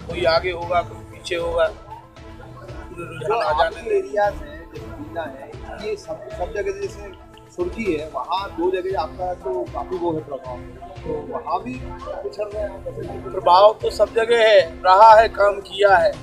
कोई आगे होगा कोई पीछे होगा, रुझान आ जाने एरियाज है है ये सब जगह जैसे सुर्खी है, वहाँ 2 जगह आपका तो काफी वो है प्रभाव, तो वहाँ भी पिछड़ रहे हैं। प्रभाव तो सब जगह है, रहा है, काम किया है,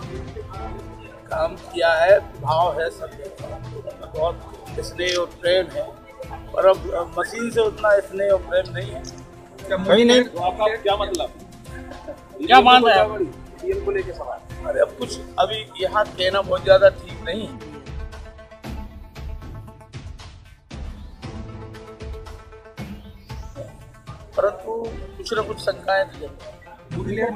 भाव है सब जगह, बहुत स्नेह और प्रेम है, पर अब मशीन से उतना स्नेह और प्रेम नहीं है। कहीं नहीं। तो आपका क्या मतलब, क्या मान रहे हैं पीएम को लेके सवाल? अरे अब कुछ अभी यहाँ कहना बहुत ज्यादा ठीक नहीं है। परंतु कुछ न कुछ शंकाएं तो जरूर है।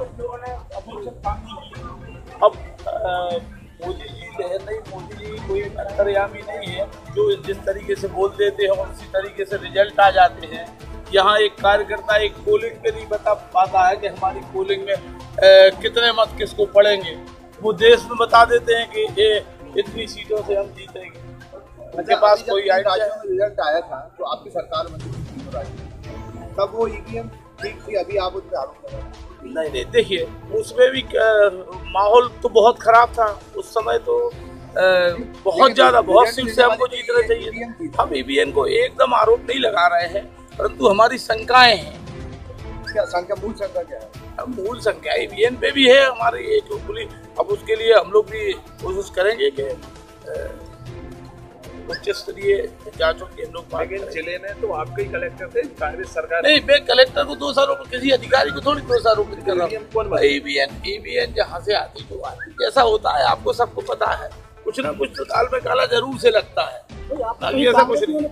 अब मोदी जी है नहीं, मोदी जी कोई अंतर्यामी नहीं है, जो जिस तरीके से बोल देते हैं उसी तरीके से रिजल्ट आ जाते हैं। यहाँ एक कार्यकर्ता एक पोलिंग पे नहीं बता पाता है कि हमारी पोलिंग में कितने मत किसको पड़ेंगे, वो देश में बता देते हैं कि ये इतनी सीटों से हम जीतेंगे। उनके पास कोई आइडिया में रिजल्ट आया था तो आपकी सरकार में तब वो ईवीएम ठीक थी, अभी आप उस पर आरोप कर रहे हैं। नहीं, देखिए उसमें भी माहौल तो बहुत खराब था उस समय, तो बहुत ज्यादा बहुत सीट से हमको जीतना चाहिए। हम ईवीएम को एकदम आरोप नहीं लगा रहे हैं, परंतु हमारी शंकाएं हैं। क्या शंका, मूल शंका क्या है? मूल शंका ईवीएम पे भी है हमारी एक पुलिस। अब उसके लिए हम लोग भी कोशिश करेंगे कि उच्च स्तरीय जांचों की हम लोग। लेकिन जिले में तो आपके ही कलेक्टर थे, कांग्रेस सरकार नहीं, मैं कलेक्टर को दोषारोपित, किसी अधिकारी को थोड़ी दोषारोपित कर रहा हूँ। ईवीएम जहाँ से आती तो आती, जैसा होता है आपको सबको पता है, कुछ ना कुछ तो दाल में काला जरूर से लगता है, बाकी ऐसा कुछ नहीं।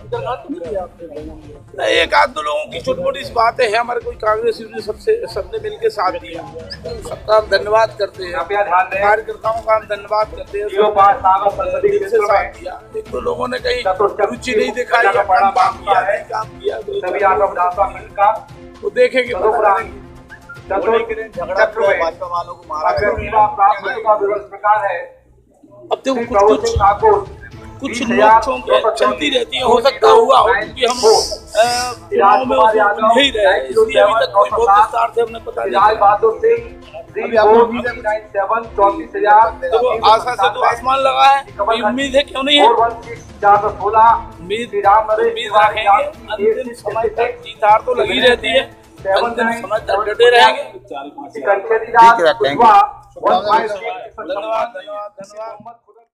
एक आध दो लोगों की छोटी मोटी बातें हैं, हमारे कोई कांग्रेसी ने सबने मिलकर साथ दिया, सबका हम धन्यवाद करते हैं, कार्यकर्ताओं का हम धन्यवाद करते हैं, साथ दिया। एक दो लोगों ने कहीं रुचि नहीं दिखाई, काम किया तो देखेंगे, भाजपा वालों को मारा। अब देखो कुछ नोक चलती रहती है, हो सकता हुआ हो, क्योंकि हम चुनाव में नहीं रहे, इसलिए अभी तक कोई बहुत विस्तार से हमने पता नहीं। तो आशा से तो आसमान लगा है, उम्मीद है क्यों नहीं है, उम्मीद रखेंगे। अंतिम समय तक जीत हार तो लगी रहती है, अंतिम समय तक डटे रहेंगे। ठीक है, थैंक यू। धन्यवाद।